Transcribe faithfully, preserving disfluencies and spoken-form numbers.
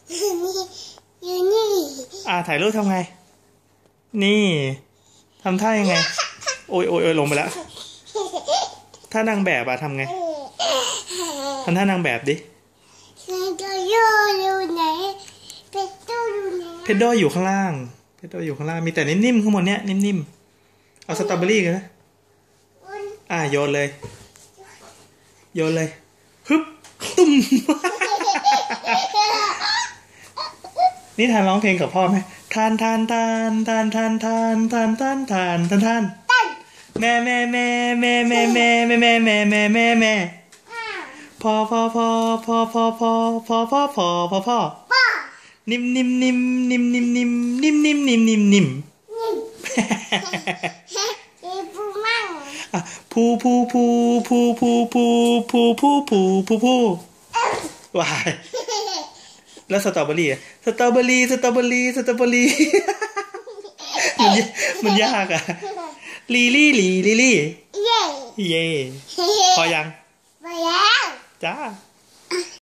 อยู่นี่อ่าถ่ายรูปทำไงนี่ทำท่ายังไงโอ้ยโอ้ยโอ้ยลงไปแล้วถ้านางแบบอะทำไงทำท่านางแบบดิเพชรโดอยู่ไหนเพชรโดอยู่ไหนเพชรโดอยู่ข้างล่างเพชรโดอยู่ข้างล่างมีแต่นิ่มๆข้างบนเนี้ยนิ่มๆเอาสตรอเบอรี่กันนะอ่าโยนเลยโยนเลยฮึบตุ้มนี่ทานร้องเพลงกับพ่อไหมทานทานทานทานทานทานทานทานทานทานทานแม่แม่แม่แม่แม่แม่แม่แม่แม่แม่แม่แม่พอพอพอพอพอพอพอพอพอพอพอนิ่มนิ่มนิ่มนิ่มนิ่มนิ่มนิ่มนิ่มนิ่มนิ่มนิ่มผู้ผู้ผู้ผู้ผู้ผู้ผู้ผู้ผู้ผู้ผู้วายแล้วสตรอเบอรี่สตรอเบอรี่สตรอเบอรี่สตรอเบอรี่มันมันยากอะลีลี่ลีลีลี่เย่เย่พอยังพอแล้วจ้า